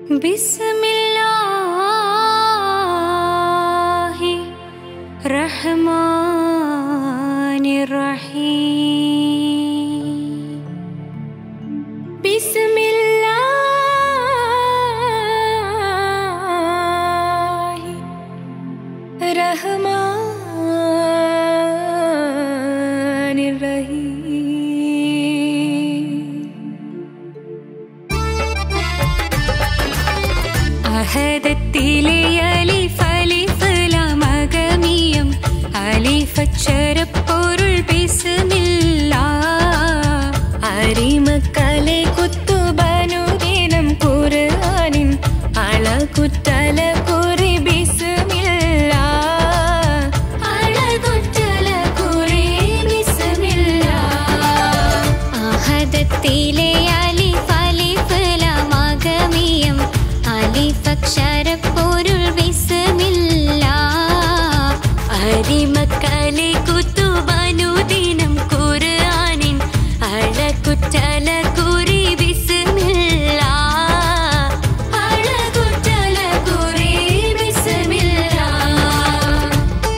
बिस्मिल्लाहि रहमानिर रहीम। बिस्मिल्लाहि रहमानिर रहीम। അഹദത്തിലെ അലിഫ് അലിഫ് ലാം അഗമിയം അലിഫ് അക്ഷരപ്പൊരുൾ ബിസ്മില്ലാഹ് അരിമക്കലെ കുത്തുബനുദിനം ഖുർആനിൻ അളകുറ്റല കുറി ബിസ്മില്ലാഹ് അളകുറ്റല കുറി ബിസ്മില്ലാഹ്। അഹദത്തിലെ അലിഫ് അലിഫ് ലാം അഗമിയം അലിഫ് അക്ഷരപ്പൊരുൾ ബിസ്മില്ലാഹ് അരിമക്കലെ കുത്തുബനുദിനം ഖുർആനിൻ അളകുറ്റല കുറി ബിസ്മില്ലാഹ് അളകുറ്റല കുറി ബിസ്മില്ലാഹ്।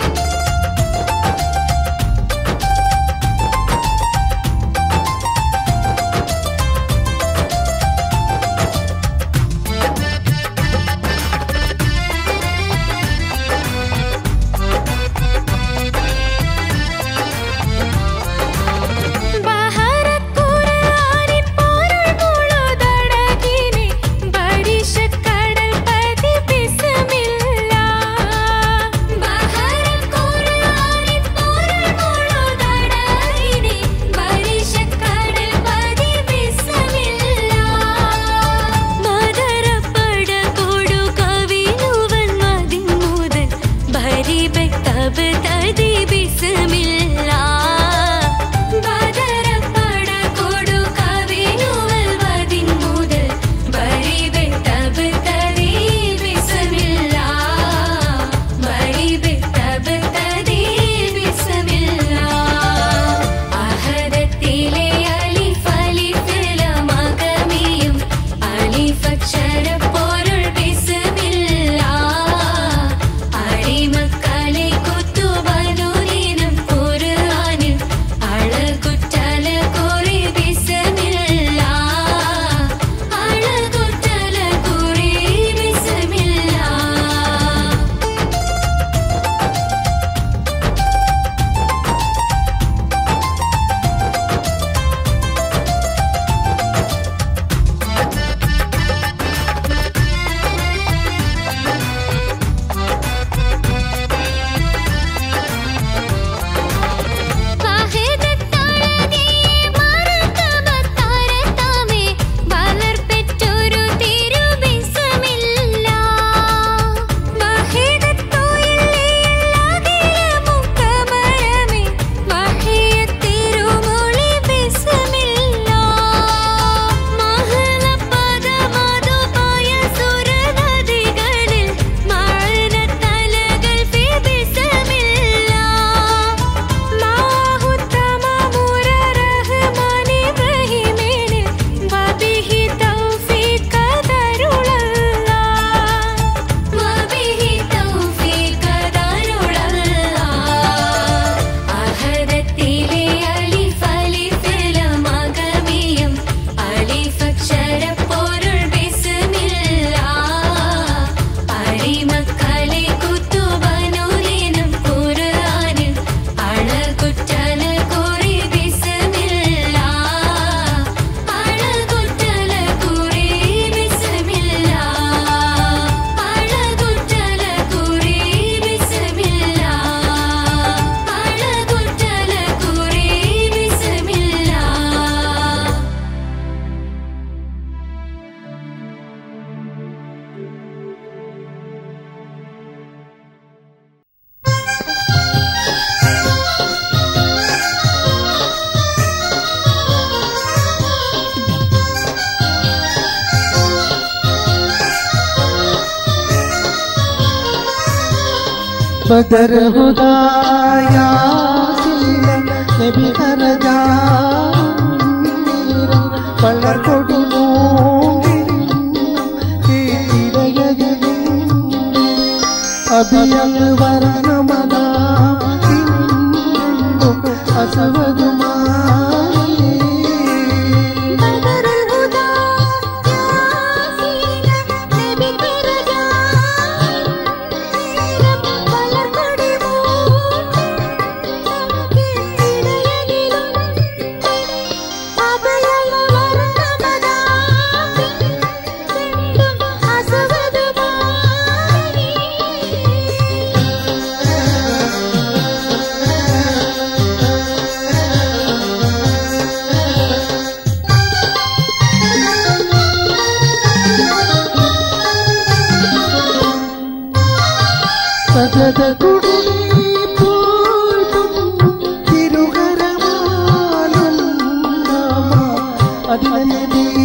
बदर हुदाया नबी दरजा पलर कोडू അതിയങ്ങ് വർണ്ണമതാ അസവതുമാ സജതകുടി തിരുകരമാലും അതിനെ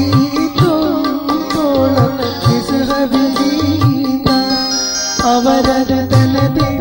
അവരത് തന്നെ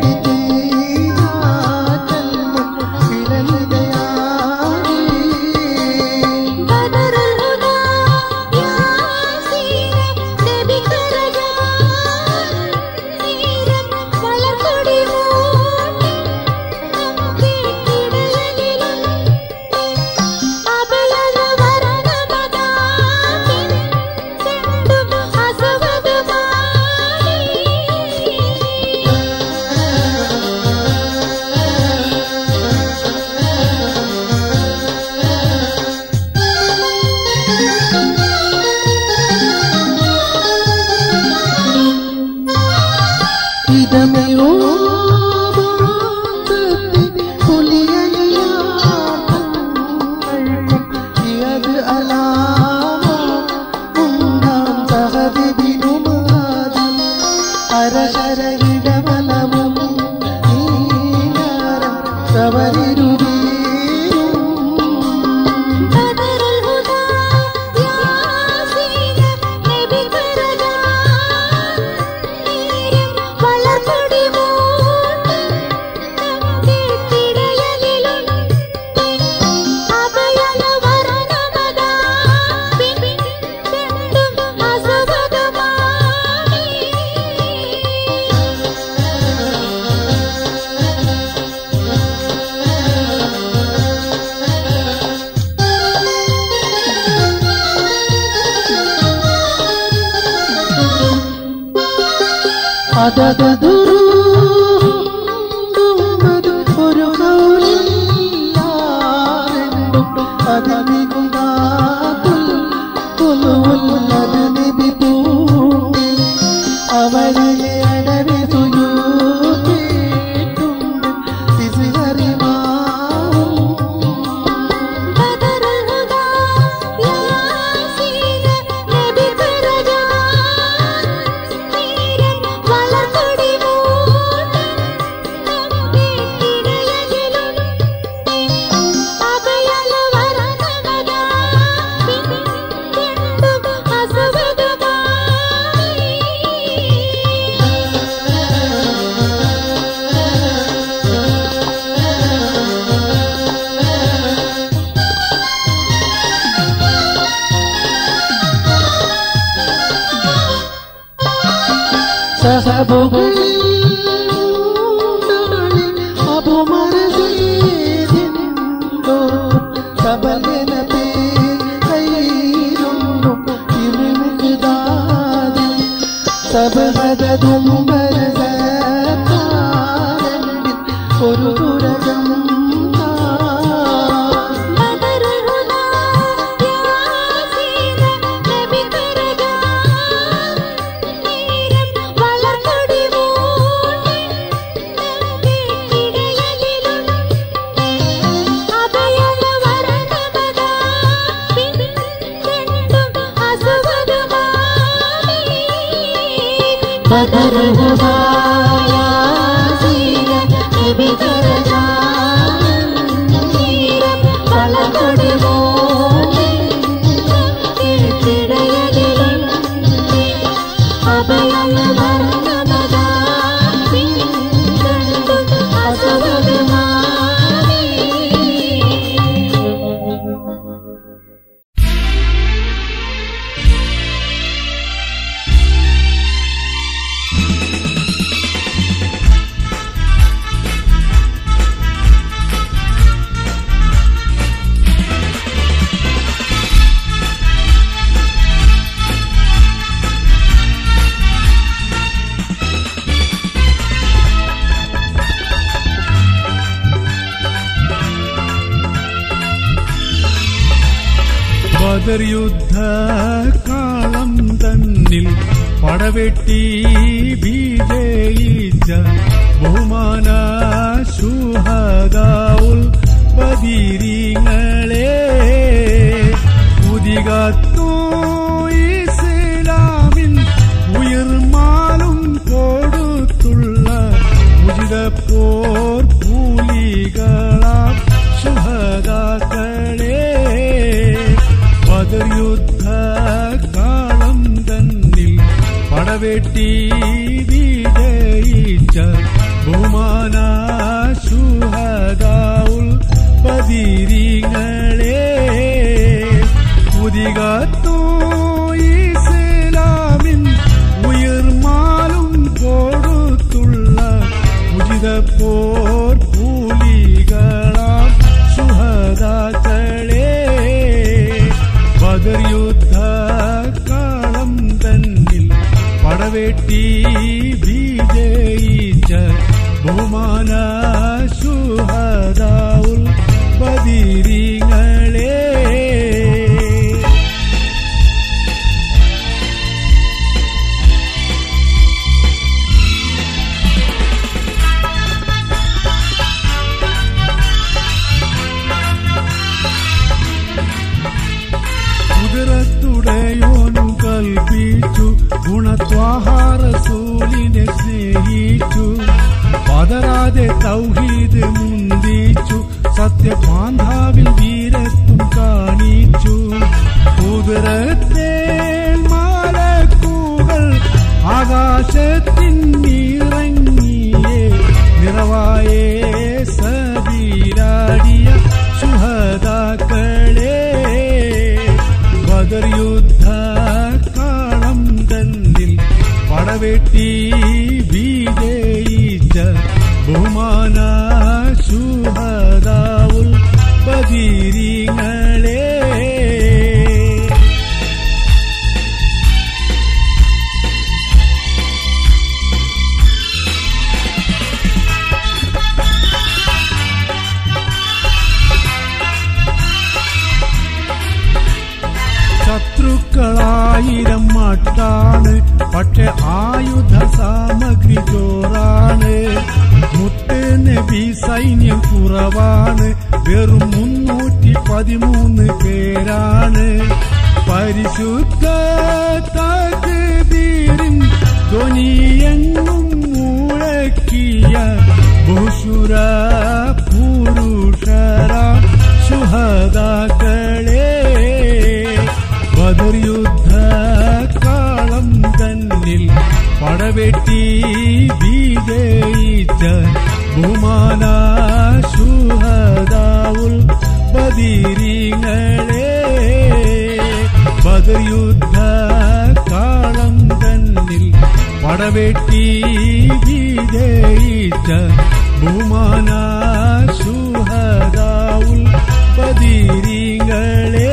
അതതുരു ഒരു അവരിലെ അടവി സുയൂട്ടുണ്ട് സിസിഹരിമാ ഒരു തുരകം ബദർ യുദ്ധകാളം തന്നിൽ പടവെട്ടി വിജയിച്ച ബഹുമാന ശുഹദാഉൽ ബദരീങ്ങളെ ഉദികത്തു ഇസ്ലാമിൻ ഉയർമാലും കൊടുത്തുള്ള ഉചിത പോർ കൂലികളാം ശുഹദാക്കളെ ബദർ യുദ്ധകാളം തന്നിൽ പടവെട്ടി വിജയിച്ച ബഹുമാന ശുഹദാഉൽ ബദരീങ്ങളെ ഉദികത്തു ഇസ്ലാമിൻ ഉയർമാലും കൊടുത്തുള്ള ഉചിത പോർ കൂലികളാം ശുഹദാക്കളെ ബദർ യുദ്ധകാളം തന്നിൽ പടവെട്ടി വിജയിച്ച ബഹുമാന ശുഹദാഉൽ ബദരീങ്ങളെ കുതിരത്തുടയോനും കൽപ്പിച്ചു ഗുണത്വാഹാരസൂലിനെ സ്നേഹിച്ചു പതരാതെ തൗഹീദ് മുന്തിച്ചു സത്യപാന്താവിൽ വീരത്വം കാണിച്ചു കുതിരത്തേൽ മലക്കുകൾ ആകാശത്തിൻ നിറങ്ങിയേ നിറവായേ സബീലാടിയ ശുഹദാക്കളെ ബദർ യുദ്ധകാളം തന്നിൽ പടവെട്ടി വിജയിച്ച ബഹുമാന ശുഹദാഉൽ ബദരീങ്ങളെ ശത്രുക്കളായിരം മട്ടാണ് പക്ഷെ ആയുധ സാമഗ്രി ചോറാണ് മുത്ത് നബി സൈന്യം കുറവാണ് വെറും 313 പേരാണ് പരിശുദ്ധ തക്ബീറിൻ ധ്വനിയെങ്ങും മുഴക്കിയ ബഹുശൂര പുരുഷരാ ശുഹദാക്കളെ ബദർ യുദ്ധകാളം തന്നിൽ പടവെട്ടി വിജയിച്ച ബഹുമാന ശുഹദാഉൽ ബദരീങ്ങളെ ബദർ യുദ്ധകാളം തന്നിൽ പടവെട്ടി വിജയിച്ച ബഹുമാന ശുഹദാഉൽ ബദരീങ്ങളെ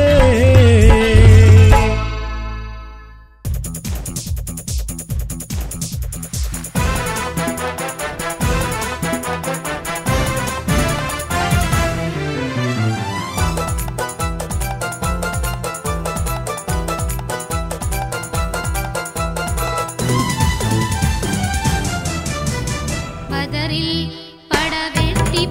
ബദറിൽ പടവെട്ടി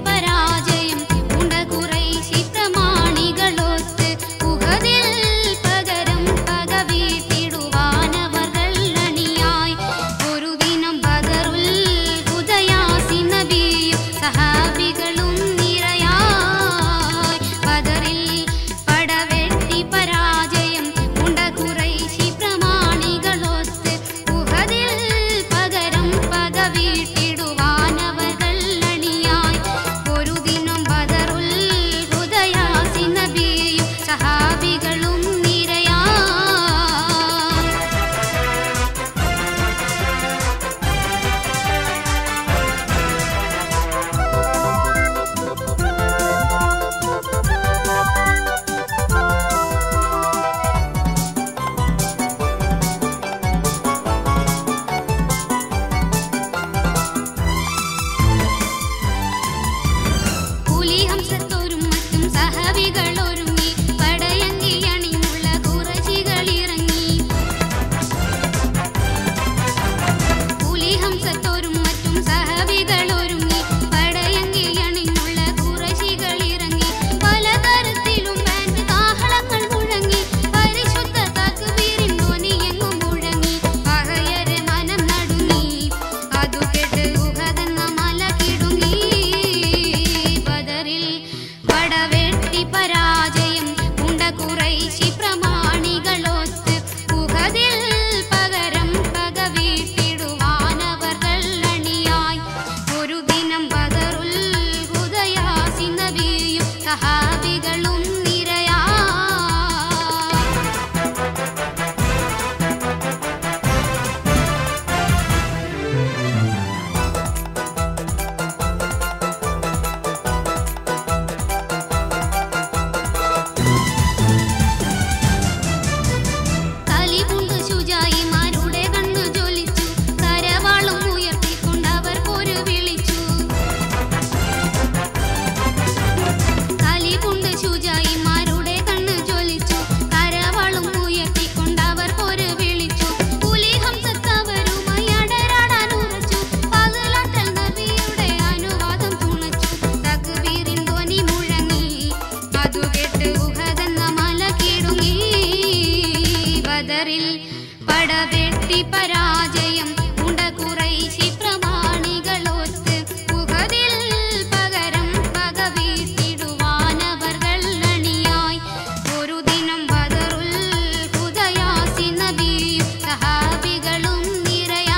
പടവെട്ടി പരാജയം ഉണ്ട കുറൈശി പ്രമാണികളൊത്ത് ഉഹദിൽ പകരം പക വീഴ്ത്തിടുവാനവർകൾ അണിയായി. ഒരു ദിനം ബദറുൽ ഹുദയാസി നബിയും സഹാബികളും നിരയാ.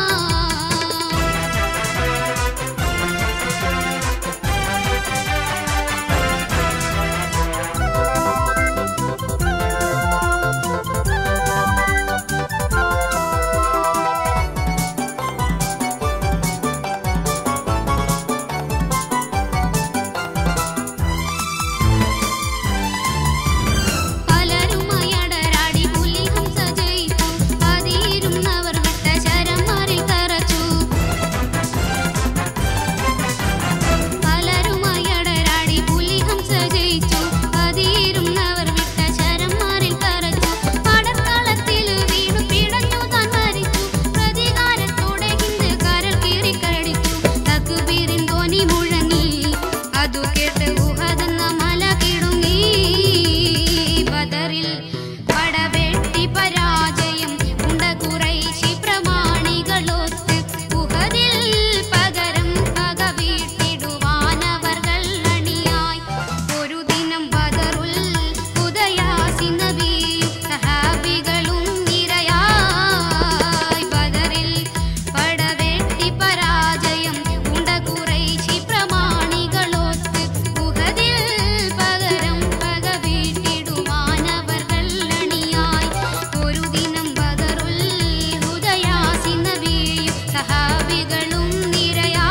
പലരുമയടരാടി പുലിഹംസ ജയിച്ചു. പതിയിരുന്നവർ വിട്ട ശരം മാറി തറച്ചു. പലരുമയടരാടി പുലിഹംസ ജയിച്ചു. പതിയിരുന്നവർ വിട്ട ശരം മാറി തറച്ചു. പടക്കളത്തിൽ വീണു പിടഞ്ഞു താൻ മരിച്ചു. പ്രതികാരത്തോടെ ഹിന്ദ് കരൾ കീറിക്കരടിച്ചു. തക്ബീറിൻ ധ്വനി മുഴങ്ങി. അതു കേട്ട് ഉഹദെന്ന മല കിടുങ്ങി. ബദറിൽ പടവെട്ടി പരാജയം ഉണ്ട കുറൈശി പ്രമാണികളൊത്ത് ഉഹദിൽ പകരം പക വീഴ്ത്തിടുവാനവർകൾ അണിയായി. ഒരു ദിനം ബദറുൽ ഹുദയാസി നബിയും സഹാബികളും നിരയായി. ബദറിൽ പടവെട്ടി പരാജയം ഉണ്ട കുറൈശി പ്രമാണികളൊത്ത് ഉഹദിൽ പകരം പക വീഴ്ത്തിടുവാനവർകൾ അണിയായി. ഒരു ദിനം ബദറുൽ ഹുദയാസി നബിയും സഹാബികളും നിരയായി.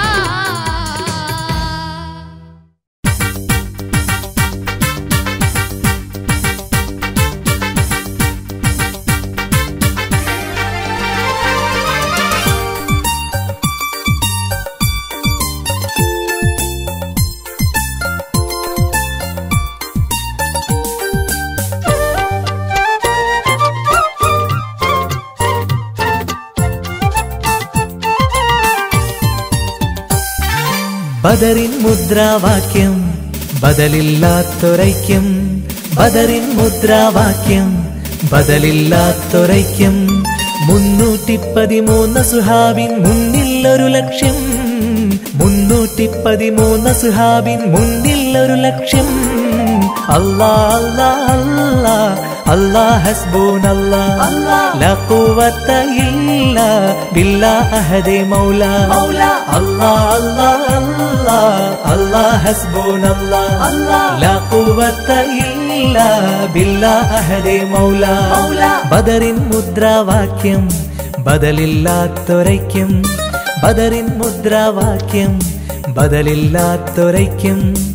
ബദറിൻ മുദ്രാവാക്യം ബദലില്ലാത്തൊരൈക്യം. ബദറിൻ മുദ്രാവാക്യം ബദലില്ലാത്തൊരൈക്യം. 313 സുഹാബിൻ മുന്നിൽ ഒരു ലക്ഷ്യം. 313 സുഹാബിൻ മുന്നിൽ ഒരു ലക്ഷ്യം. അല്ലാ അല്ലാ അല്ലാ അല്ലാ ഹസ്ബൂനല്ലാ ലാ ഖുവത ഇല്ലാ ബില്ലാ അഹദേ മൗലാ. അല്ലാ അല്ലാ അല്ലാ അല്ലാ ഹസ്ബൂനല്ലാ ലാ ഖുവത ഇല്ലാ ബില്ലാ അഹദേ മൗലാ. ബദറിൻ മുദ്രാവാക്യം ബദലില്ലാത്തൊരൈക്യം. ബദറിൻ മുദ്രാവാക്യം ബദലില്ലാത്തൊരൈക്യം.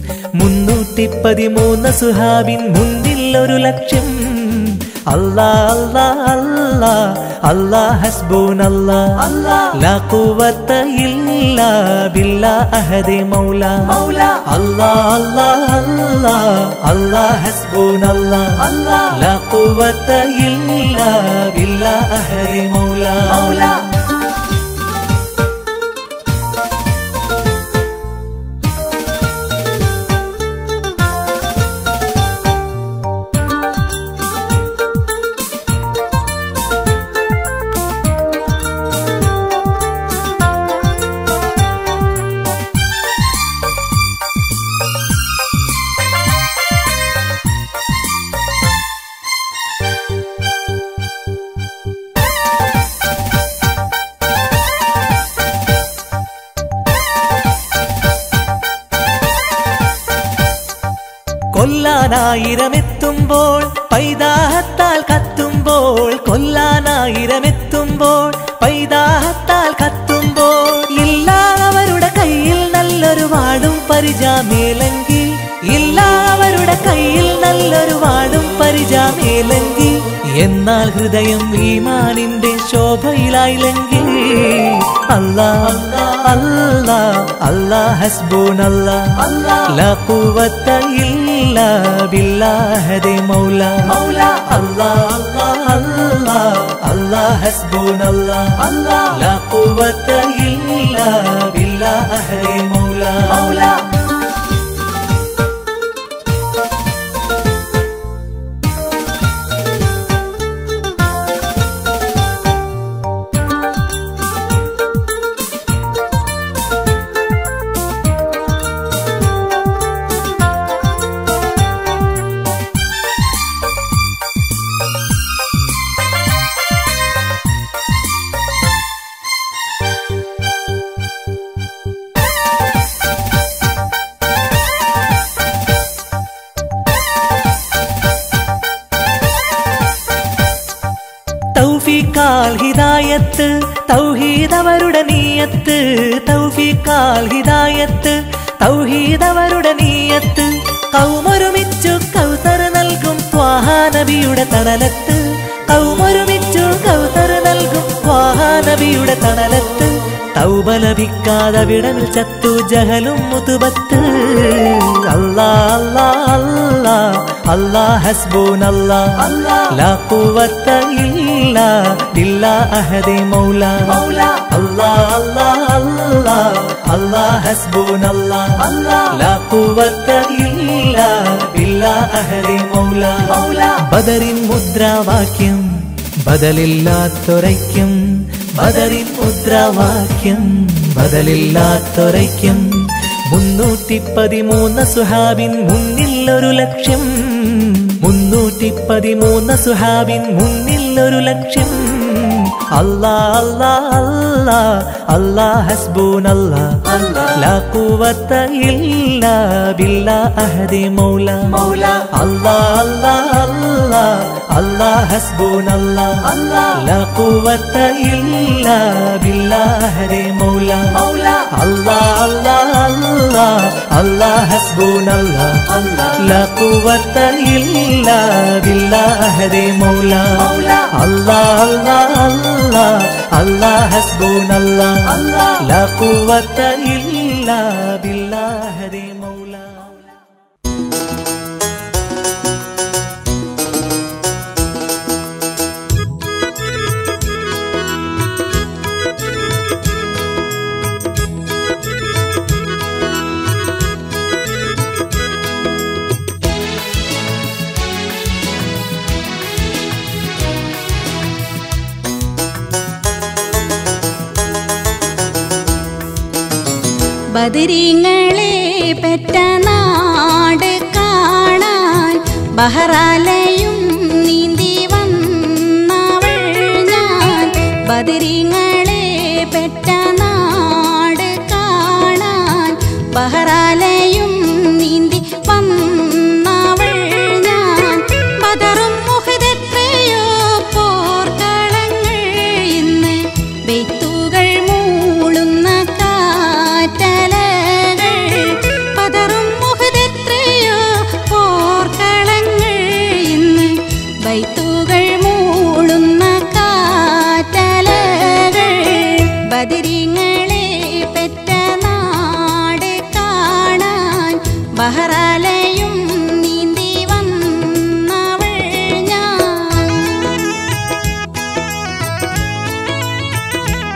313 സുഹാബിൻ മുന്നിൽ ഒരു ലക്ഷ്യം. അല്ലാ അല്ലാ അല്ലാ അല്ലാ ഹസ്ബൂനല്ലാ ലാ ഖുവത ഇല്ലാ ബില്ലാ അഹദേ മൗലാ. അല്ലാ അല്ലാ അല്ലാ അല്ലാ ഹസ്ബൂനല്ലാ ലാ ഖുവത ഇല്ലാ ബില്ലാ അഹദേ മൗലാ. കൊല്ലാനായിരമെത്തുമ്പോൾ പൈതാഹത്താൽ കത്തുമ്പോൾ. കൊല്ലാനായിരമെത്തുമ്പോൾ പൈതാഹത്താൽ കത്തുമ്പോൾ. ഇല്ല അവരുടെ കയ്യിൽ നല്ലൊരു വാടും പരിചാമേലങ്കി. ഇല്ല അവരുടെ കയ്യിൽ നല്ലൊരു വാടും പരിചാമേലങ്കി. എന്നാൽ ഹൃദയം ഈമാനിന്റെ ശോഭയിലായില്ലെങ്കിൽ. അല്ലാ അല്ലാ അല്ലാ ഹസ്ബൂനല്ലാ ലാ ഖുവത ഇല്ലാ ബില്ലാ അഹദേ മൗലാ. അല്ലാ അല്ലാ അല്ലാ അല്ലാ ഹസ്ബൂനല്ലാ ലാ ഖുവത ഇല്ലാ ബില്ലാ അഹദേ മൗലാ. തൗഫീഖാൽ ഹിദായത്ത് തൗഹീദ് അവരുടെ നീയത്ത് തൗഫീഖാൽ ഹിദായത്ത് തൗഹീദ് അവരുടെ നീയത്ത് കൗമൊരുമിച്ചു കൗസർ നൽകും ത്വാഹ നബിയുടെ തണലത്ത് കൗമൊരുമിച്ചു കൗസർ നൽകും ത്വാഹ നബിയുടെ തണലത്ത് തൗബ ലഭിക്കാതെ വിടവിൽ ചത്തു ജഹലും മുതുബത്ത് അല്ലാ അല്ലാ അല്ലാ അല്ലാ ഹസ്ബൂനല്ലാ ലാ ഖുവത ഇല്ലാ ബില്ലാ അഹദി മൗലാ അല്ലാ അല്ലാ അല്ലാ അല്ലാ ഹസ്ബൂനല്ലാ ലാ ഖുവത ഇല്ലാ ബില്ലാ അഹദി മൗലാ ബദറിൻ മുദ്രാവാക്യം ബദലില്ലാത്തൊരൈക്യം ബദറിൻ മുദ്രാവാക്യം ബദലില്ലാത്തൊരൈക്യം 313 സുഹാബിൻ മുന്നിൽ ഒരു ലക്ഷ്യം 313 സുഹാബിൻ മുന്നിൽ ഒരു ലക്ഷ്യം അല്ലാ അല്ലാ അല്ലാ അല്ലാ ഹസ്ബൂനല്ലാ ലാ ഖുവത ഇല്ലാ ബില്ലാ അഹദി മൗലാ അല്ലാ അല്ലാ അല്ലാ അല്ലാ ഹസ്ബൂനല്ലാ ലാ ഖുവത ഇല്ലാ ബില്ലാ അഹദി മൗലാ അല്ലാ അല്ലാ അല്ലാ അല്ലാ ഹസ്ബൂനല്ലാ ലാ ഖുവത ഇല്ലാ ബില്ലാ അഹദി മൗലാ അല്ലാ അല്ലാ അല്ലാ അല്ലാ ഹസ്ബൂനല്ലാ ലാ ഖുവത ഇല്ലാ ബില്ലാ അഹദി മൗലാ ബദരീങ്ങളെ പെറ്റ നാട് കാണാൻ ബഹറാലയും നീന്തി വന്നവൾ ഞാൻ ബദരീങ്ങളെ പെറ്റ നാട് കാണാൻ ബഹറാലയും നീന്തി വന്നവൾ ഞാൻ ബദറും മുഹദെത്രയോ പോർക്കളങ്ങൾ ഇന്ന് ബെയ്ത്തുകൾ മൂളുന്ന പതറും മുഹദെത്രയോ പോർക്കളങ്ങൾ ഇന്ന് ബൈത്തുകൾ മൂളുന്ന കാറ്റലകൾ ബദരീങ്ങളെ പെറ്റ നാട് കാണാൻ ബഹറാലയും നീന്തി വന്നവൾ ഞാൻ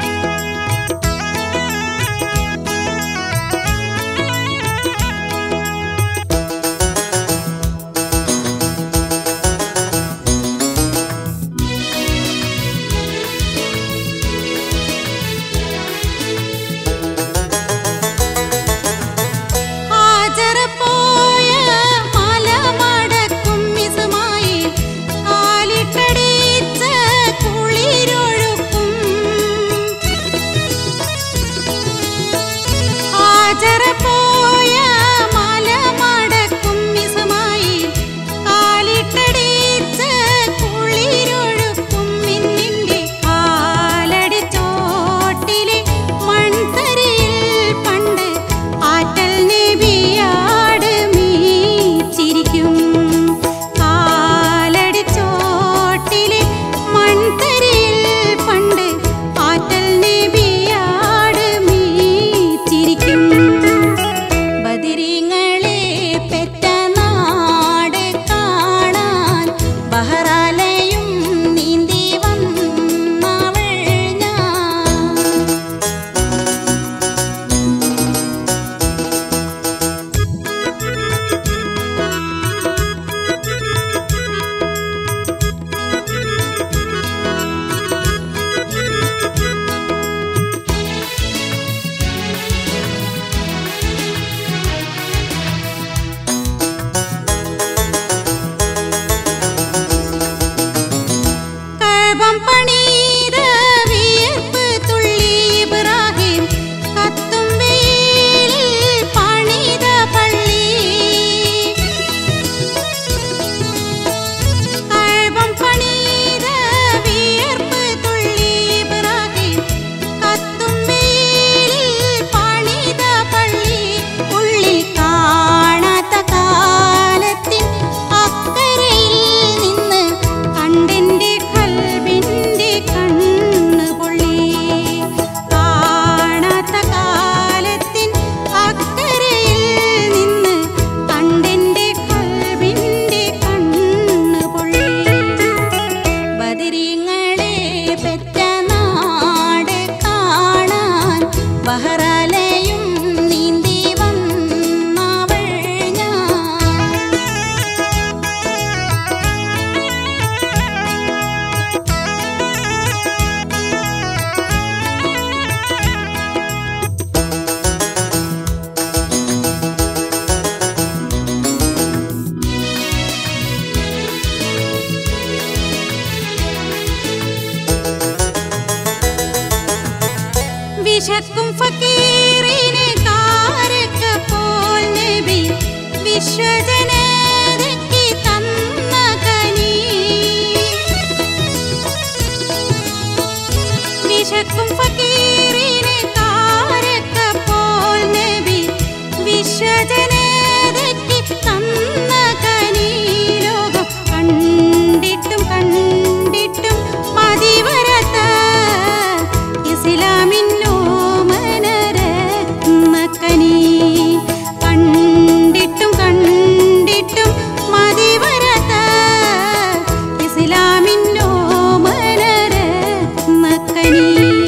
പെറ്റ നാട് കാണാൻ ബഹ്റാലയും നീന്തി വന്നവൾ ഞാൻ. വിശക്കും ഫക്കീറിനെ കാരക്കപ്പോൾ നബി വിശ്വജനതയ്ക്ക് തന്ന കനി. വിശക്കും ഫക്കീറിനെ കാരക്കപ്പോൾ നബി വിശ്വജനതയ്ക്ക് തന്ന കനി. ലോകം കണ്ടിട്ടും കണ്ടിട്ടും മതിവരത്ത ഇസ്ലാമിന്നോ മനരത്നക്കനി. കണ്ടിട്ടും കണ്ടിട്ടും മതിവരത്ത ഇസ്ലാമിന്നോ മനരത്നക്കനി.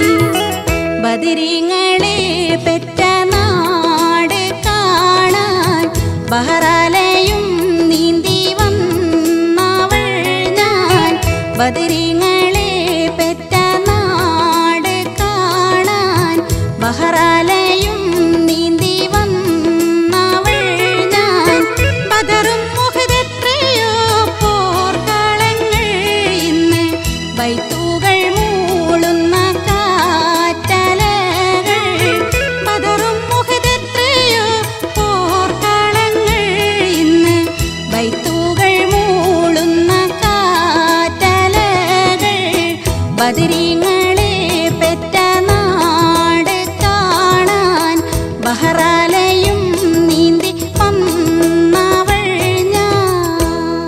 ബദരീങ്ങളെ പെറ്റ നാട് കാണാൻ ബഹ്റാലയും നീന്തി വന്നവൾ ഞാൻ. ബദരീങ്ങളെ പെറ്റ നാട് കാണാൻ ബഹ്റാലയും നീന്തി വന്നവൾ ഞാൻ. ബദറും മുഹദെത്രയോ പോർക്കളങ്ങൾ ഇന്ന് ബൈത്തുകൾ മൂളുന്ന കാറ്റലകൾ. ബദറും മുഹദെത്രയോ പോർക്കളങ്ങൾ ഇന്ന് ബൈത്തുകൾ മൂളുന്ന കാറ്റലകൾ. ബദരീങ്ങളെ പെറ്റ നാട് കാണാൻ ബഹ്റാലയും നീന്തി വന്നവൾ ഞാൻ.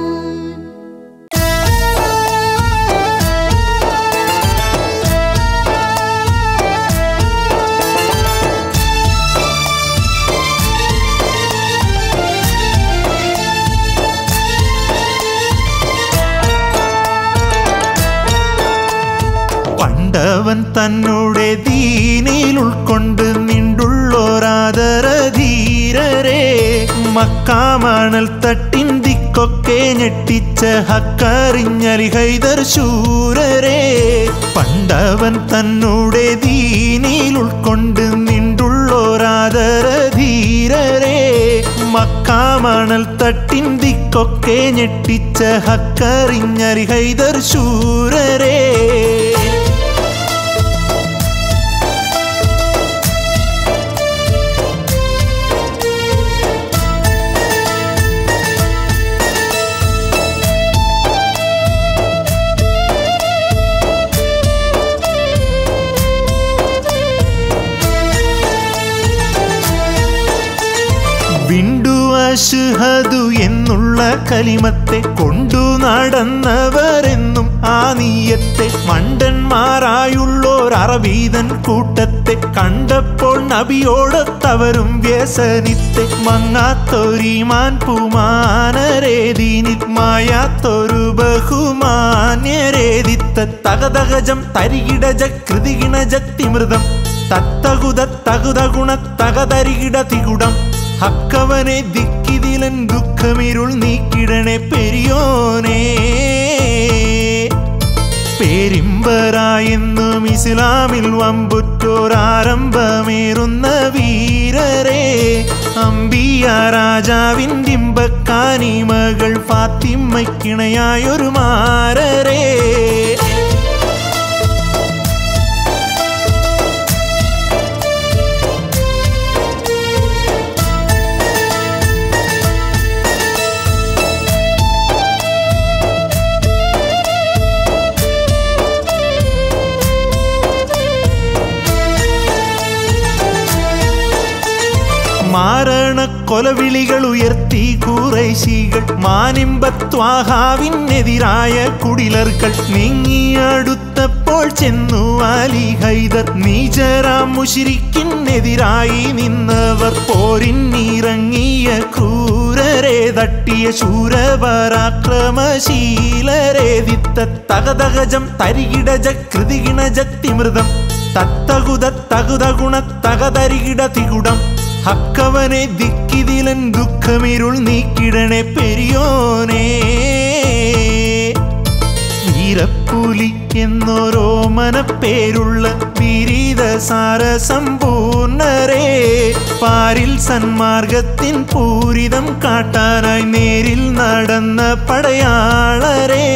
പണ്ടവൻ തന്നോടെ ദീനിൽ ഉൾക്കൊണ്ട് നിണ്ടുള്ളോരാദരധീരരെ മക്കാമണൽ തട്ടിൻ ദിക്കൊക്കെ ഞെട്ടിച്ച ഹക്കറിഞ്ഞലി ഹൈദർ ശൂരരെ. പണ്ടവൻ തന്നോടെ ദീനിൽ ഉൾക്കൊണ്ട് നിണ്ടുള്ളോരാദരധീരരെ മക്കാമണൽ തട്ടിൻ ദിക്കൊക്കെ ഞെട്ടിച്ച ഹക്കറിഞ്ഞലി ഹൈദർ ശൂരരെ. വിണ്ടു അശ്ഹദു എന്നുള്ള കലിമത്തെ കൊണ്ടു നടന്നവരെന്നും ആ നീയത്തെ മണ്ടന്മാരായുള്ളോർ അറബീതൻ കൂട്ടത്തെ കണ്ടപ്പോൾ നബിയോടൊത്തവരും വ്യസനിത്തെ. മങ്ങാത്തൊരീമാൻ പുമാനരേദീനിൽ മായാത്തൊരു ബഹുമാന്യരേദിത്ത തകതകജം തരികിടജ കൃതികിണജത്തിമൃതം തത്തകുത തകുത ഗുണ തകതരികിട തികുടം. ഹക്കവനെ ദിക്കിതിലൻ ദുഃഖമിരുൾ നീക്കിടണേ പെരിയോനേ. പേരിമ്പറായെന്നും ഇസ്ലാമിൽ വമ്പുറ്റോരാരംഭമേറുന്ന വീരരെ അംബിയ രാജാവിൻ്റെ ഇമ്പക്കാനിമകൾ ഫാത്തിമയ്ക്കിണയായൊരു മാരരെ. മാരണ കൊലവിളികൾ ഉയർത്തി ഖുറൈശികൾ. മാനിമ്പത്വാഹാവിനെതിരായ കുടിലர்கள் നീങ്ങിയടുത്തപ്പോൾ ചെന്നു അലി ഹൈദർ. നീചരാം മുശ്രിക്കിനെതിരായി നിന്നവർ പോരിന്നിറങ്ങിയ ക്രൂരരെ തട്ടിയ ശൂരപരാക്രമശീലരെ ദിത്ത തകതകജം തരികിടജ കൃതികിണജത്തിമൃതം തത്തകുത തകുത ഗുണ തകതരികിട തികുടം. ഹക്കവനെ ദിക്കിതിലൻ ദുഃഖമിരുൾ നീക്കിടണേ പെരിയോനേ. വീരപ്പുലി എന്നോരോമന പേരുള്ള വിരീത സാരസമ്പൂർണരേ, പാരിൽ സന്മാർഗത്തിൻ പൂരിതം കാട്ടാനായി നേരിൽ നടന്ന പടയാളരേ.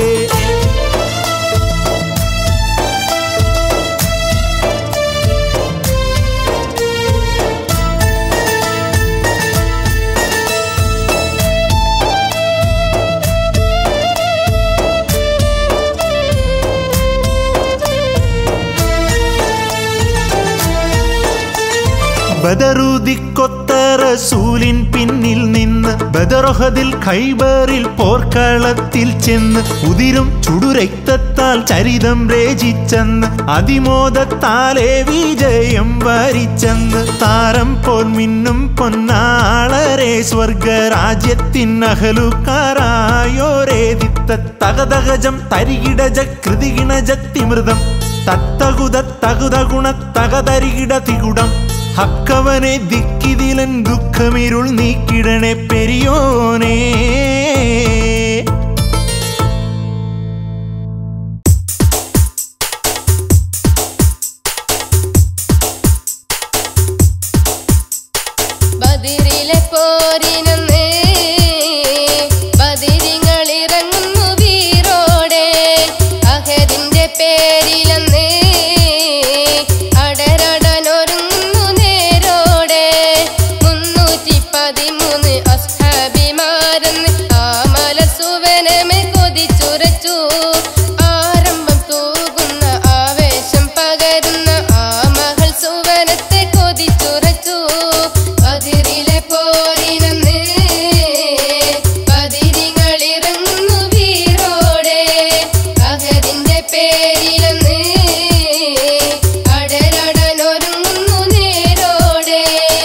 ബദറുദിക്കൊത്ത റസൂലിൻ പിന്നിൽ നിന്ന് ബദറുഹദിൽ ഖൈബറിൽ പോർക്കളത്തിൽ ചെന്ന് ഉതിരും ചുടുരക്തത്താൽ ചരിതം രചിച്ചെന്ന് അതിമോദത്താലെ വിജയം വരിച്ചെന്ന് താരം പോൽ മിന്നും പൊന്നാളരെ സ്വർഗരാജ്യത്തിൻ അഹലുക്കാരായോരേ ദിത്ത തകതകജം തരികിടജ കൃതികിണജത്തിമൃതം തത്തകുത തകുത ഗുണ തകതരികിട തികുടം. ഹക്കവനെ ദിക്കിതിലൻ ദുഃഖമിരുൾ നീക്കിടണേ പെരിയോനേ. ബദറിലെ പോരിനന്ന് ബദരിങ്ങളിറങ്ങുന്നു വീരോടെ. അഹദിന്റെ പേരിലന്ന് അടരടനൊരുങ്ങുന്നു നേരോടെ. 313 അസ്ഹാബിമാരെന്ന് ആ മലസുവനമെ കൊതിച്ചുരച്ചു. ആരംഭം തൂകുന്ന ആവേശം പകരുന്ന ആ മകൾ സുവനത്തെ കൊതിച്ചുരച്ചു. ബദറിലെ പോരിനന്ന് ബദരിങ്ങളിറങ്ങുന്നു വീരോടെ. അഹദിന്റെ പേരിലന്ന് അടരടനൊരുങ്ങുന്നു നേരോടെ.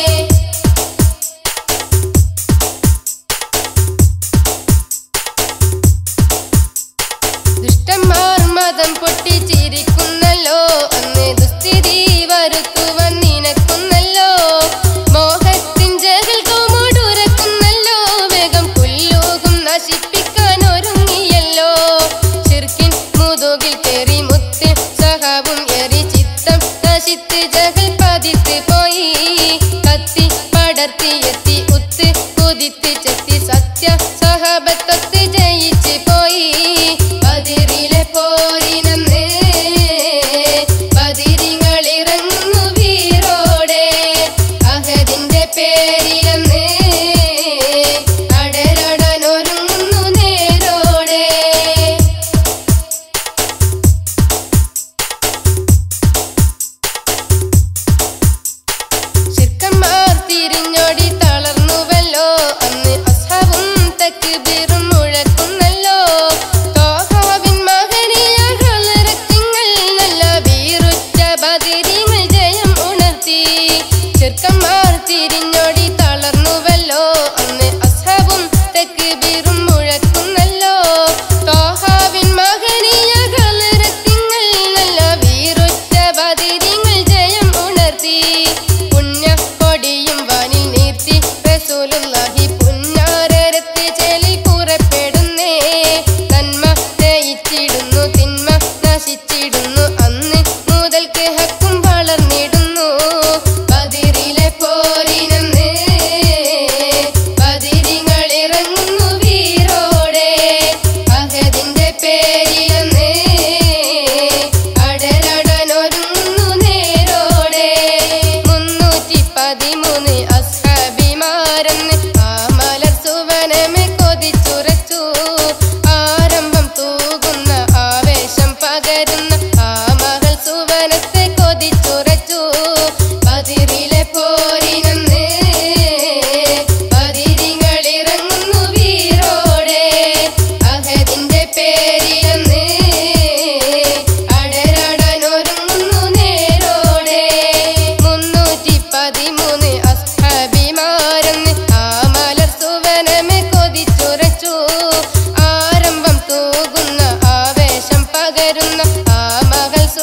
ദുഷ്ടന്മാർ മതം പൊട്ടിച്ചിരിക്കുന്നല്ലോ, അന്ന് ദുസ്ഥിതി വരുത്തുവാൻ നിനക്കുന്നല്ലോ. മോഹത്തിൻ ജഹൽ കോമോടുരക്കുന്നല്ലോ, വേഗം പുല്ലോകും നശിപ്പിക്കാൻ ഒരുങ്ങിയല്ലോ. ശിർക്കിൻ മുതുകിൽ കേറി മുത്ത് സഹാബും എറി ചിത്തം നശിത്ത് ജഹൽ പതിത്ത് പോയി. കത്തി പടർത്തി എത്തി ഉത്ത് കുതിത്ത് ചെത്തി സത്യ സഹാബത്തൊത്ത് ജയിച്ച് പോയി. ബദറിലെ പോരിനന്ന് ബദരിങ്ങളിറങ്ങുന്നു വീരോടെ. അഹദിന്റെ പേരിലന്ന് അടരടനൊരുങ്ങുന്നു നേരോടെ. ശിർക്കന്മാർ തിരിഞ്ഞോടി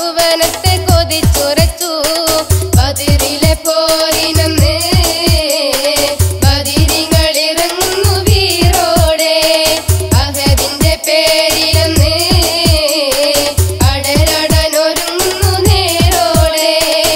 പാടുവനത്തെ കൊതിച്ചുറച്ചു ബദരിലെ പോരിനന്ന് ബദരികളിറങ്ങുന്നു വീരോടെ അഹദിന്റെ പേരിലന്ന് അടരാടാനൊരുങ്ങുന്നു നേരോടെ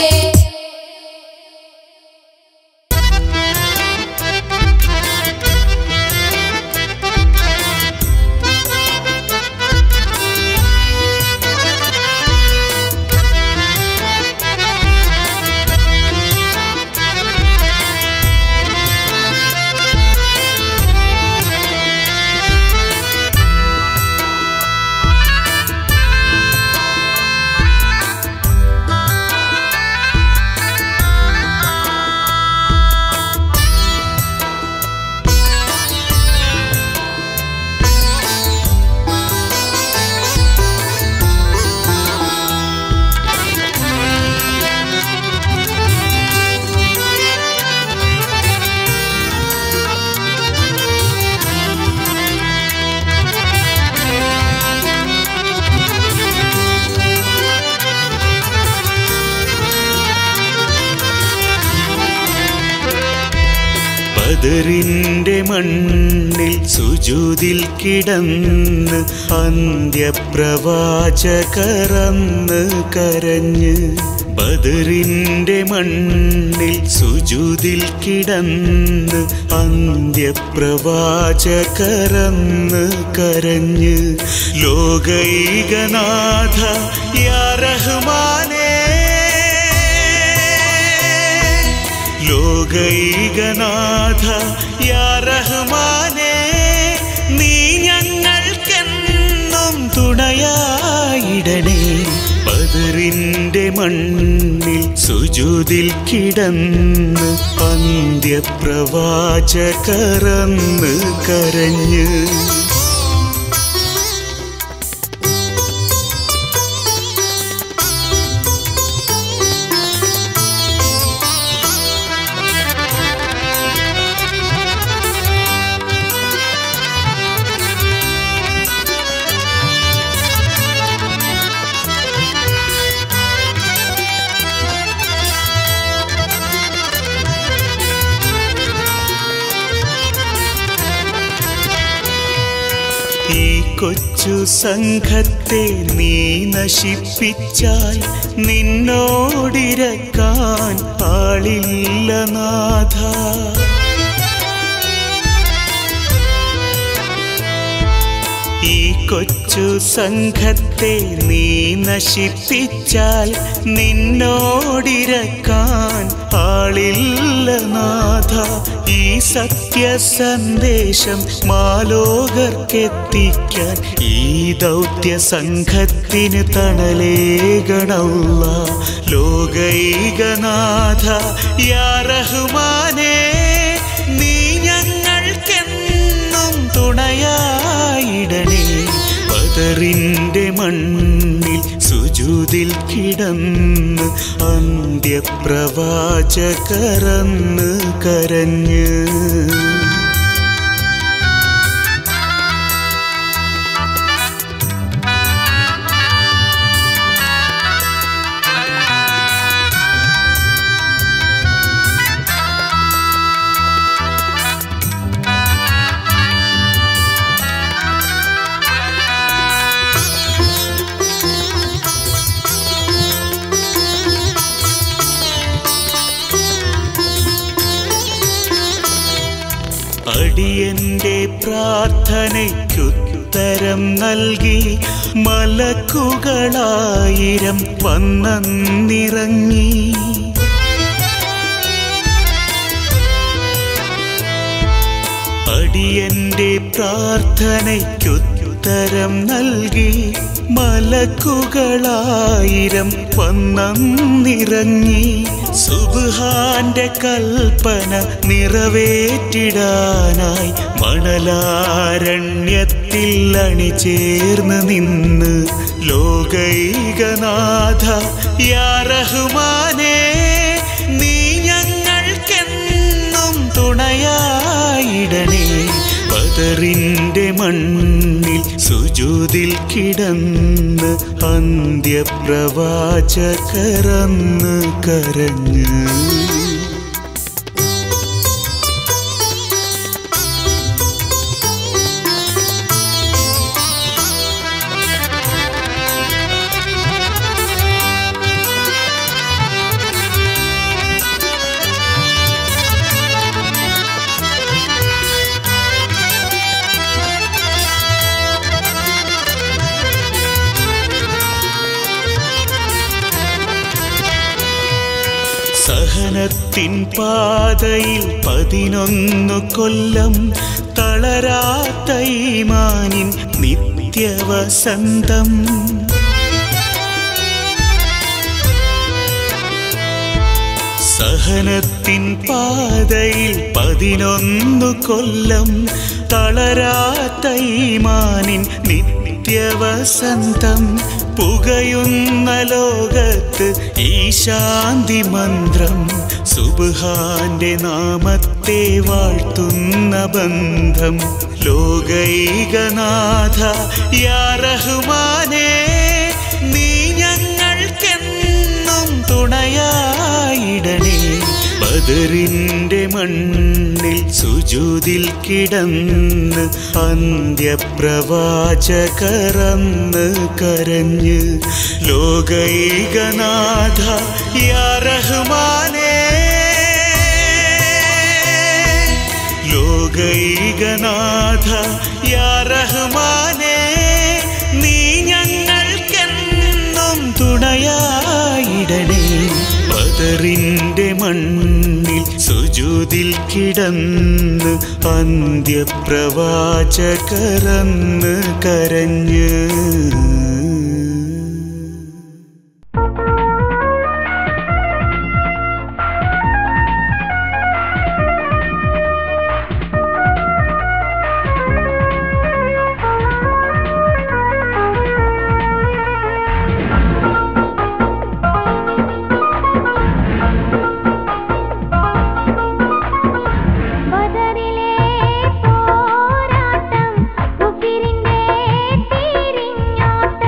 ബദറിന്റെ മണ്ണിൽ സുജൂദിൽ കിടന്ന് അന്ത്യപ്രവാചകറന്ന് കരഞ്ഞ് ബദറിന്റെ മണ്ണിൽ സുജൂദിൽ കിടന്ന് അന്ത്യപ്രവാചകറന്ന് കരഞ്ഞ് ലോകൈകനാഥ യാ റഹ്മാനേ ലോകൈകനാഥ യാ റഹ്മാനേ നീ ഞങ്ങൾക്കെന്നും തുണയായിടണേ ബദറിന്റെ മണ്ണിൽ സുജൂദിൽ കിടന്ന് അന്ത്യപ്രവാചകറന്ന് കരഞ്ഞ് ഈ കൊച്ചു സംഘത്തെ നീ നശിപ്പിച്ചാൽ നിന്നോടിരക്കാൻ ആളില്ല നാഥ ഈ കൊച്ചു സംഘത്തെ നീ നശിപ്പിച്ചാൽ നിന്നോടിരക്കാൻ ആളില്ല നാഥ ഈ സത്യസന്ദേശം മാലോകർക്കെത്തിക്കാൻ ഈ ദൗത്യ സംഘത്തിന് തണലേകണല്ലാ ലോകൈകനാഥ യാ റഹ്മാനേ നീ ഞങ്ങൾക്കെന്നും തുണയായിടണേ ബദറിന്റെ മണ്ണിൽ സുജൂദിൽ കിടന്ന് അന്ത്യപ്രവാചകറന്ന് കരഞ്ഞ് അടിയന്റെ പ്രാർത്ഥനയ്ക്കുത്തരം നൽകി മലക്കുകളായിരം വന്നിറങ്ങി അടിയന്റെ പ്രാർത്ഥനയ്ക്കുത്തരം നൽകി മലക്കുകളായിരം വന്നിറങ്ങി സുബ്ഹാന്റെ കൽപ്പന നിറവേറ്റിടാനായി മണലാരണ്യത്തിൽ അണിചേർന്ന് നിന്ന് ലോകൈകനാഥ യാ റഹ്മാനേ നീ ഞങ്ങൾക്കെന്നും തുണയായിടണേ ബദറിന്റെ മണ്ണിൽ സുജൂദിൽ സുജൂദിൽ കിടന്ന് അന്ത്യപ്രവാചകരന്ന് കരഞ്ഞ് സഹനത്തിൻ പാതയിൽ 11 കൊല്ലം തളരാത്ത ഈമാനിൻ നിത്യവസന്തം സഹനത്തിൻ പാതയിൽ 11 കൊല്ലം തളരാത്ത ഈമാനിൻ നിത്യവസന്തം പുകയുന്ന ലോകത്ത് ഈ ശാന്തി മന്ത്രം സുബ്ഹാന്റെ നാമത്തെ വാഴ്ത്തുന്ന ബന്ധം ലോകൈകനാഥ യാ റഹ്മാനേ നീ ഞങ്ങൾക്കെന്നും തുണയായിടണേ ബദറിന്റെ മണ്ണിൽ സുജൂദിൽ കിടന്ന് അന്ത്യപ്രവാചകരന്ന് കരഞ്ഞ് ലോകൈകനാഥ യാ റഹ്മാനേ ലോകൈകനാഥ യാ റഹ്മാനേ നീ ഞങ്ങൾക്കെന്നും തുണയായിടണേ ബദറിന്റെ മണ്ണിൽ സുജൂദിൽ കിടന്ന് അന്ത്യപ്രവാചകരന്ന് കരഞ്ഞ് ബദറിലെ പോരാട്ടം കുഫിരിന്റെ തിരിഞ്ഞോട്ടം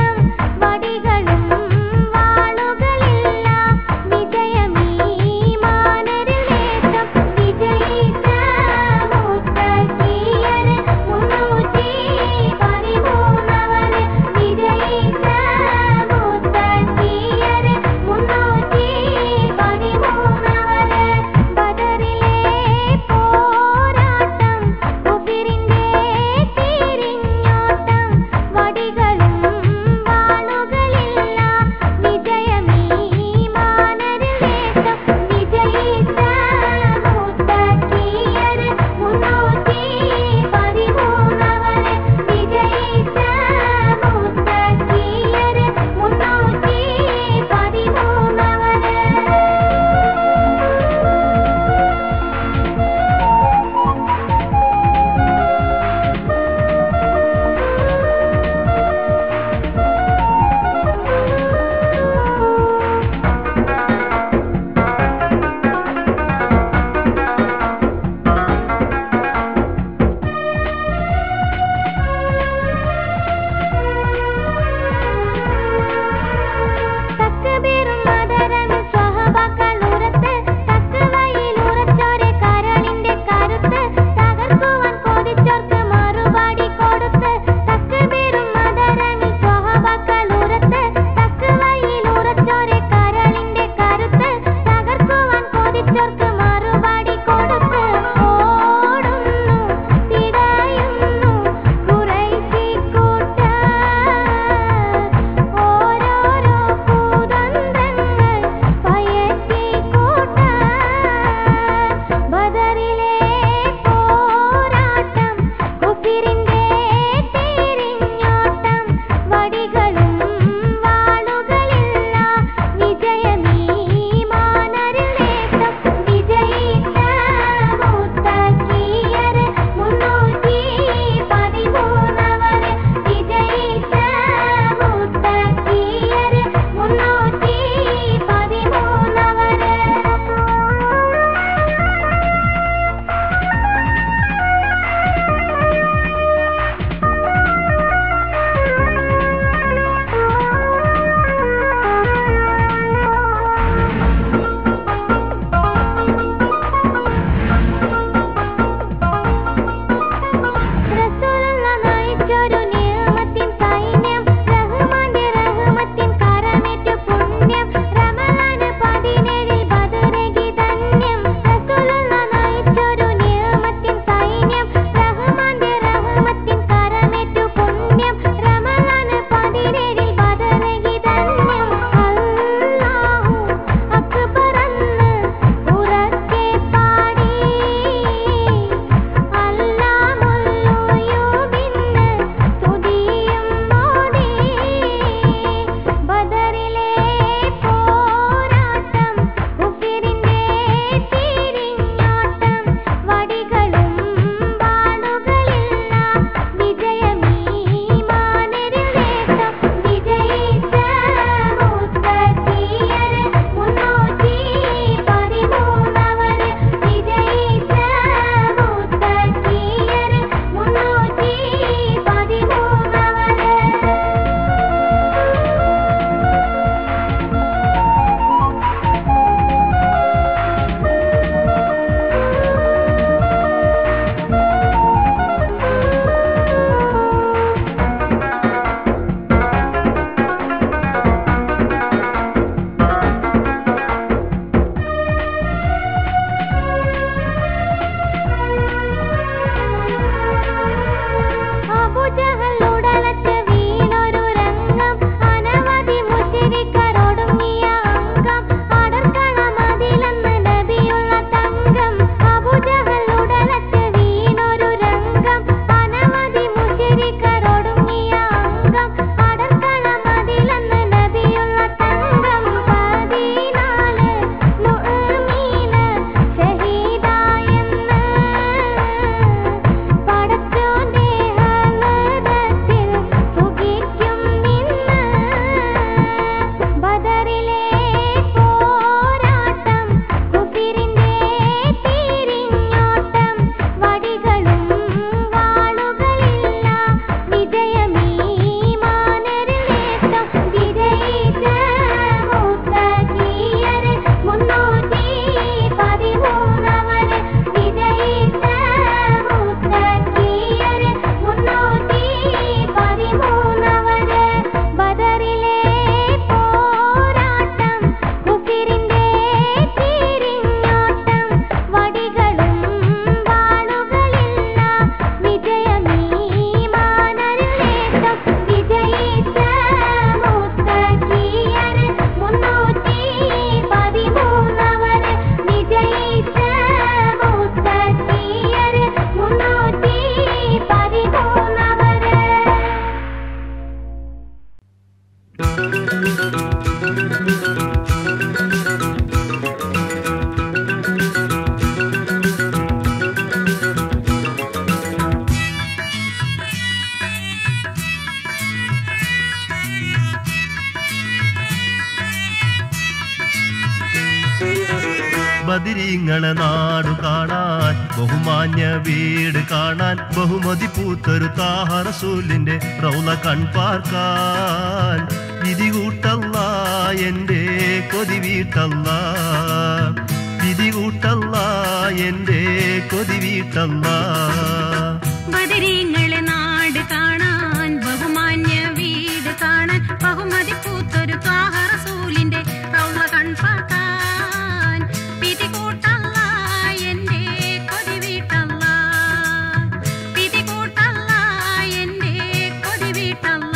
ബദിരീങ്ങളെ നാടു കാണാൻ ബഹുമാന്യ വീട് കാണാൻ ബഹുമതി പൂത്തൊരു താഹ റസൂലിന്റെ റൗള കൺപാർക്കാൻ വിധി കൂട്ടല്ല എന്റെ കൊതി വീട്ടല്ല വിധി കൂട്ടല്ല എന്റെ കൊതി വീട്ടല്ല ബദരീങ്ങളെ നാട് കാണാൻ ബഹുമാന്യ വീട് കാണാൻ ബഹുമതി പൂത്തൊരു ത്വാഹ റസൂലിന്റെ റൗള കൺപാർക്കാൻ വിധി കൂട്ടല്ല എന്റെ കൊതി വീട്ടല്ല വിധി കൂട്ടല്ല എന്റെ കൊതി വീട്ടല്ല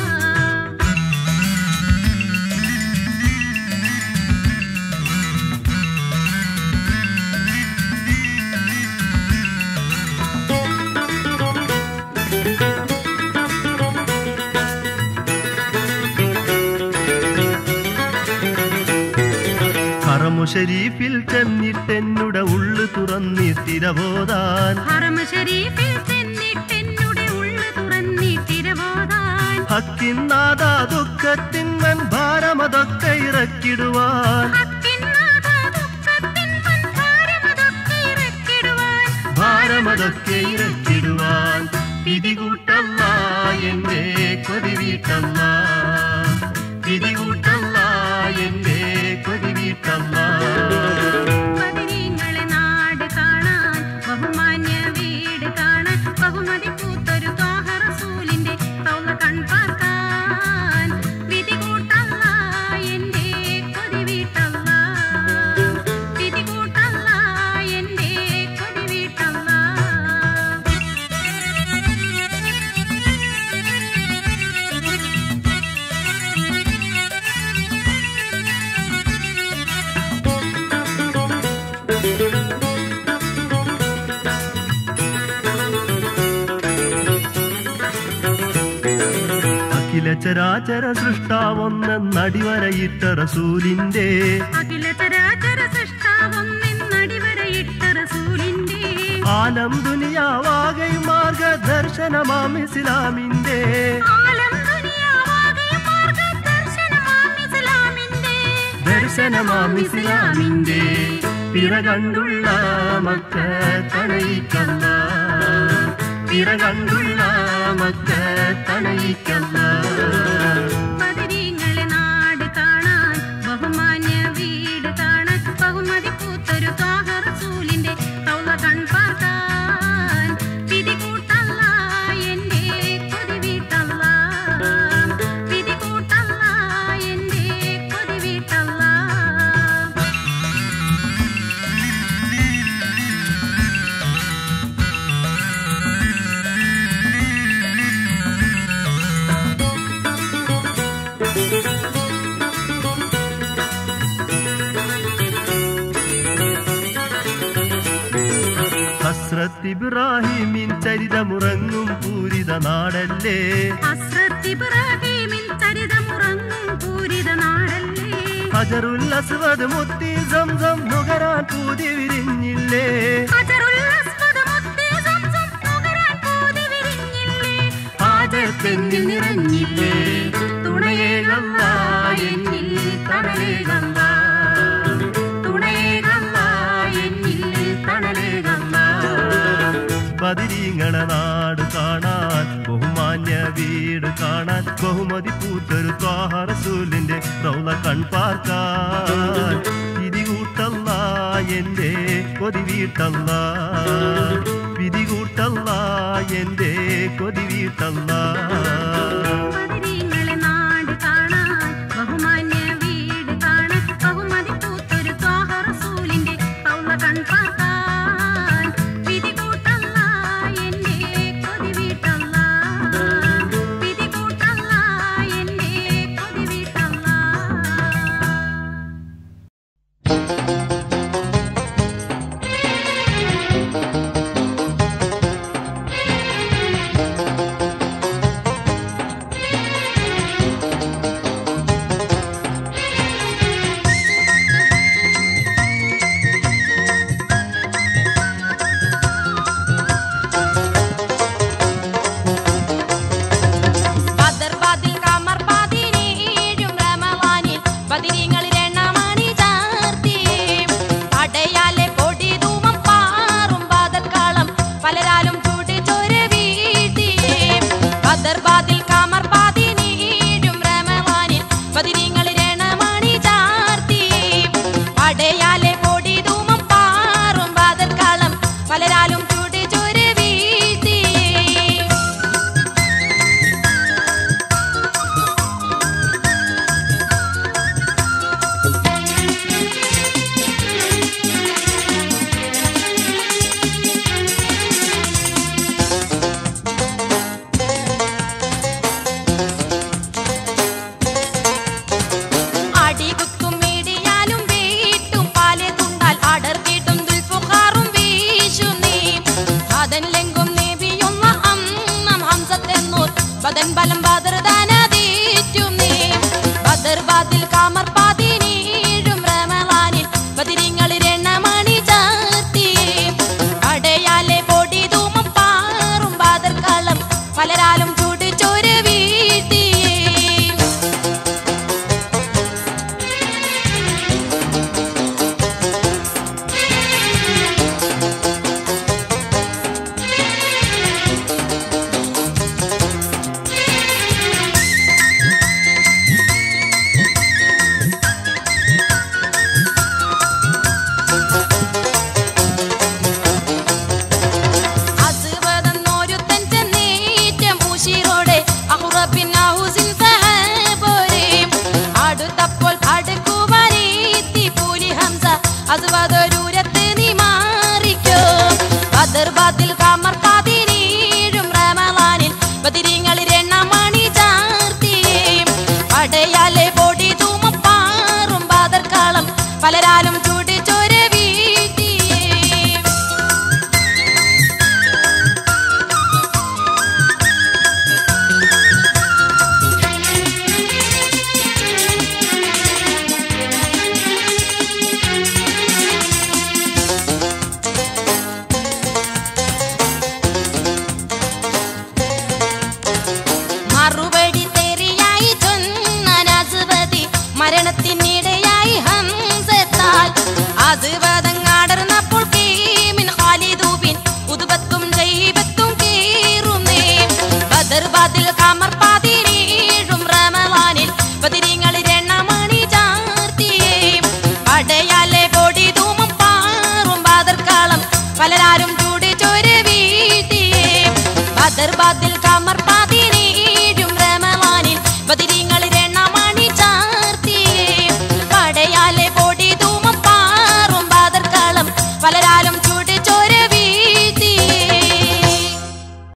ഹറമു ഷരീഫിൽ ചെന്നിട്ടെന്നുടെ ഉള്ളു തുറന്നിട്ടിരബോധാൻ ഹറമു ഷരീഫിൽ ചെന്നിട്ടെന്നുടെ ഉള്ളു തുറന്നിട്ടിരബോധാൻ ഹക്കിന്നാദാ ദുഃഖത്തിൻ വൻ ഭാരമതൊക്കെ ഇറക്കിടുവാൻ ഭാരമതൊക്കെ ഇറക്കിടുവാൻ വിധി കൂട്ടല്ല എന്റെ കൊതി വീട്ടല്ല വിധി കൂട്ടല്ല എന്റെ കൊതി വീട്ടല്ല ബദരീങ്ങളെ നാട് കാണാൻ ബഹുമാന്യ വീട് കാണാൻ ബഹുമതി പൂത്തൊരു ത്വാഹ റസൂലിന്റെ റൗള കൺപാർക്കാൻ വിധി കൂട്ടല്ല എന്റെ കൊതി വീട്ടല്ല വിധി കൂട്ടല്ല എന്റെ കൊതി വീട്ടല്ല അഖില ചരാചര സൃഷ്ടാവൊന്നടിവരയിട്ട റസൂലിന്റെ അഖില ചരാചര സൃഷ്ടാവൊന്നടിവരയിട്ട റസൂലിന്റെ ആലം ദുനിയാവാകയും മാർഗദർശനമാം ഇസ്ലാമിന്റെ ആലം ദുനിയാവാകയും മാർഗദർശനമാം ഇസ്ലാമിന്റെ ദർശനമാം ഇസ്ലാമിന്റെ പിറ കണ്ടുള്ള മക്ക തണയിക്കല്ല പിറ കണ്ടുള്ള മക്ക തണയിക്കല്ല ബദരീങ്ങളെ നാട് കാണാൻ ബഹുമാന്യ വീട് കാണാൻ ബഹുമതി പൂത്തൊരു ത്വാഹ റസൂലിന്റെ റൗള കൺപാർക്കാൻ വിധി കൂട്ടല്ല എന്റെ കൊതി വീട്ടല്ല വിധി കൂട്ടല്ല എന്റെ കൊതി വീട്ടല്ല ഹസ്രത്ത് ഇബ്രാഹിമിൻ ചരിതമുറങ്ങും പൂരിത നാടല്ലേ ഹസ്രത്ത് ഇബ്രാഹിമിൻ ചരിതമുറങ്ങും പൂരിത നാടല്ലേ ഹജറുൽ അസ്വദ് മുത്തി സംസം നുകരാൻ പൂതി വിരിഞ്ഞില്ലേ ഹജറുൽ അസ്വദ് മുത്തി സംസം നുകരാൻ പൂതി വിരിഞ്ഞില്ലേ ഹാജത്തെന്നിൽ നിറഞ്ഞില്ലേ തുണയേകല്ല എന്നിൽ തണലേകല്ല തുണയേകല്ല എന്നിൽ തണലേകല്ല ബദരീങ്ങളെ നാട് കാണാൻ ബഹുമാന്യ വീട് കാണാൻ ബഹുമതി പൂത്തൊരു ത്വാഹ റസൂലിന്റെ റൗള കൺപാർക്കാൻ വിധി കൂട്ടല്ല എന്റെ കൊതി വീട്ടല്ല വിധി കൂട്ടല്ല എന്റെ കൊതി വീട്ടല്ല ബദരീങ്ങളെ നാട് കാണാൻ ബഹുമാന്യ വീട് കാണാൻ ബഹുമതി പൂത്തൊരു ത്വാഹ റസൂലിന്റെ റൗള കൺപാർക്കാൻ വിധി കൂട്ടല്ല എന്റെ കൊതി വീട്ടല്ല വിധി കൂട്ടല്ല എന്റെ കൊതി വീട്ടല്ല പടയാലെ പൊടി ധൂമം പാറും വാതിൽക്കാളം പലരാലും ചൂട് ചോര വീഴ്ത്തി. അടികുത്തും മീടിയാലും വീട്ടും പാലെ തുണ്ടാൽ അടർത്തിട്ടും ദുൽഫുഖാറും വീശും നീ. അതൻ ലെങ്കും നേബിയൊന്ന അന്നം ഹംസത്തെന്നൂർ ബദൻ ബലം ബദർദാനതീറ്റും നീ. ബദർ ബാതിൽ കാമർ പാതിനീഴും റമളാനിൽ ബദിരിങ്ങളിൽ എണ്ണമണി ചാർത്തി. അടയാലെ പൊടി ധൂമം പാറും ബാദർക്കാളം പലരാലും ചൂട് ചോര വീഴ്ത്തി. അസുവതെന്നൊരുത്തൻ ചെന്നേറ്റം പൂശിറോടെ അഹുറബിൻ അഹുസിൻ സഹബോരെ. അടുത്തപ്പോൾ അടുക്കുവാനെത്തി പൂലി ഹംസ അസുവതൊരൂരത്ത് നീ മാറിക്കോ. ബദർ ബാതിൽ കാമർ പാതിനീഴും റമളാനിൽ ബദിരിങ്ങളിൽ എണ്ണമണി ചാർത്തി. പടയാലെ പൊടി ധൂമം പാറും ബാദർക്കാളം പലരാലും ചൂട് ചോര വീഴ്ത്തി. മറുപടി തെറിയായി ചൊന്ന നസ്വതി മരണത്തിനിടയായി ഹംസത്താൽ. അസുവതങ്ങാടർന്നപ്പോൾ കീമിൻ ഖാലിദൂബിൻ ഉതുബത്തും ജൈബത്തും കീറുന്നേ. ബദർ ബാതിൽ കാമർ പാതിനീഴും റമളാനിൽ ബദിരിങ്ങളിൽ എണ്ണമണി ചാർത്തി. പടയാലെ പൊടി ധൂമം പാറും ബാദർക്കാളം പലരാരും ചൂട് ചോര വീഴ്ത്തി. ബദർ ബാതിൽ